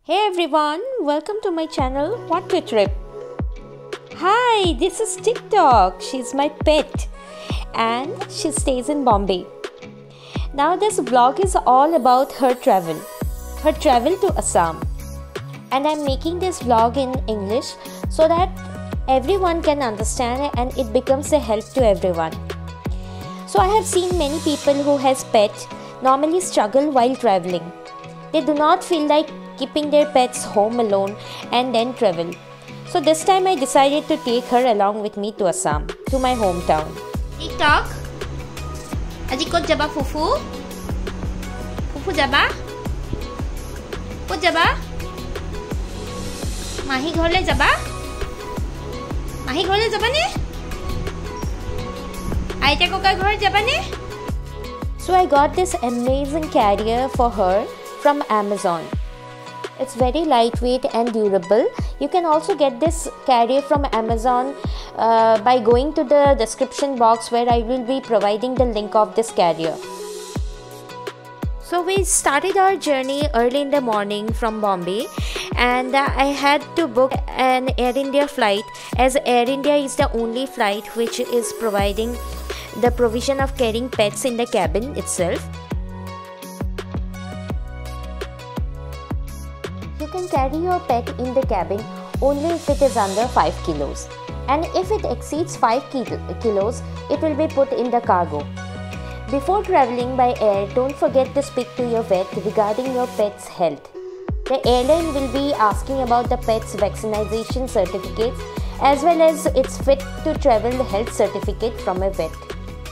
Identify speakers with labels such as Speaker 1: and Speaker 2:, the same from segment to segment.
Speaker 1: Hey everyone, welcome to my channel What to Trip. Hi, this is TikTok. She's my pet and she stays in Bombay. Now this vlog is all about her travel to Assam. And I'm making this vlog in English so that everyone can understand and it becomes a help to everyone. So I have seen many people who has pet normally struggle while traveling. They do not feel like keeping their pets home alone and then travel. So this time I decided to take her along with me to Assam, to my hometown. TikTok, আজি কত যাবা ফুফু? ফুফু যাবা? কত যাবা? মাহি ঘৰলে যাবা? মাহি ঘৰলে যাবা নে? আইতা ককা ঘৰ যাবা নে? So I got this amazing carrier for her from Amazon. It's very lightweight and durable. You can also get this carrier from Amazon by going to the description box where I will be providing the link of this carrier. So we started our journey early in the morning from Bombay and I had to book an Air India flight as Air India is the only flight which is providing the provision of carrying pets in the cabin itself. You can carry your pet in the cabin only if it is under 5 kilos, and if it exceeds 5 kilos, it will be put in the cargo. Before traveling by air, don't forget to speak to your vet regarding your pet's health. The airline will be asking about the pet's vaccination certificates as well as its fit to travel health certificate from a vet.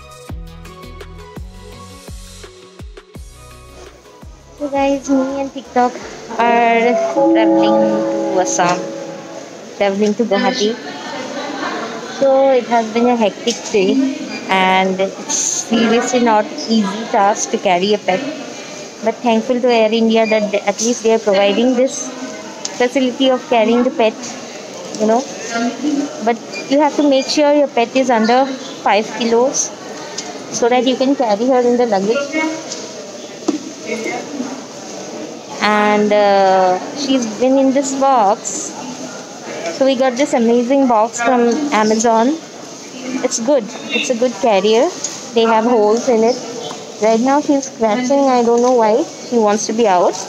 Speaker 1: So guys, me and TikTok are traveling to Assam, traveling to Guwahati. So it has been a hectic day and it's seriously not easy task to carry a pet. But thankful to Air India that at least they are providing this facility of carrying the pet, you know. But you have to make sure your pet is under 5 kilos so that you can carry her in the luggage. And she's been in this box. So we got this amazing box from Amazon. It's good. It's a good carrier. They have holes in it. Right now she's scratching. I don't know why. She wants to be out.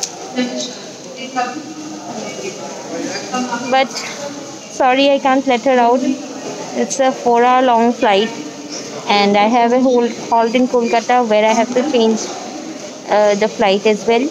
Speaker 1: But sorry, I can't let her out. It's a 4-hour long flight. And I have a halt in Kolkata where I have to change the flight as well.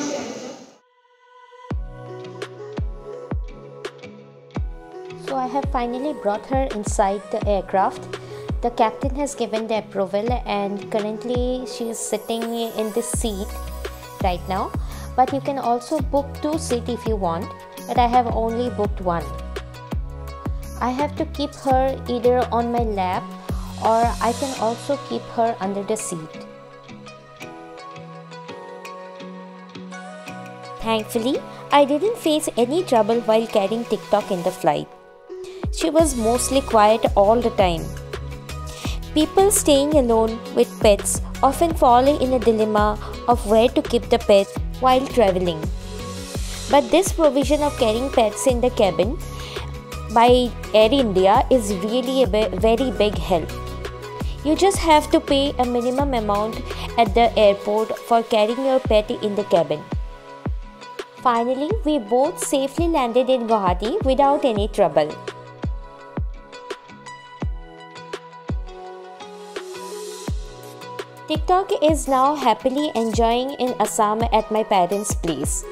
Speaker 1: So I have finally brought her inside the aircraft. The captain has given the approval and currently she is sitting in this seat right now. But you can also book 2 seats if you want, but I have only booked 1. I have to keep her either on my lap or I can also keep her under the seat. Thankfully, I didn't face any trouble while carrying TikTok in the flight. She was mostly quiet all the time. People staying alone with pets often fall in a dilemma of where to keep the pet while traveling. But this provision of carrying pets in the cabin by Air India is really a very big help. You just have to pay a minimum amount at the airport for carrying your pet in the cabin. Finally, we both safely landed in Guwahati without any trouble. TikTok is now happily enjoying in Assam at my parents' place.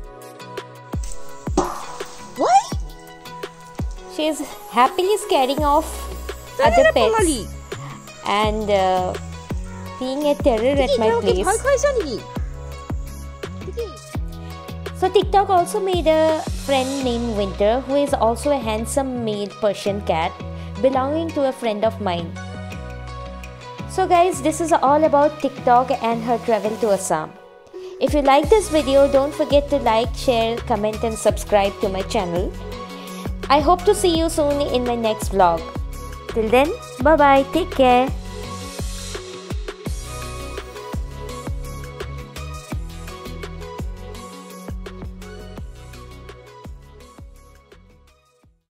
Speaker 1: What? She is happily scaring off other pets and being a terror at my place. So TikTok also made a friend named Winter who is also a handsome male Persian cat belonging to a friend of mine. So guys, this is all about TikTok and her travel to Assam. If you like this video, don't forget to like, share, comment and subscribe to my channel. I hope to see you soon in my next vlog. Till then, bye bye, take care.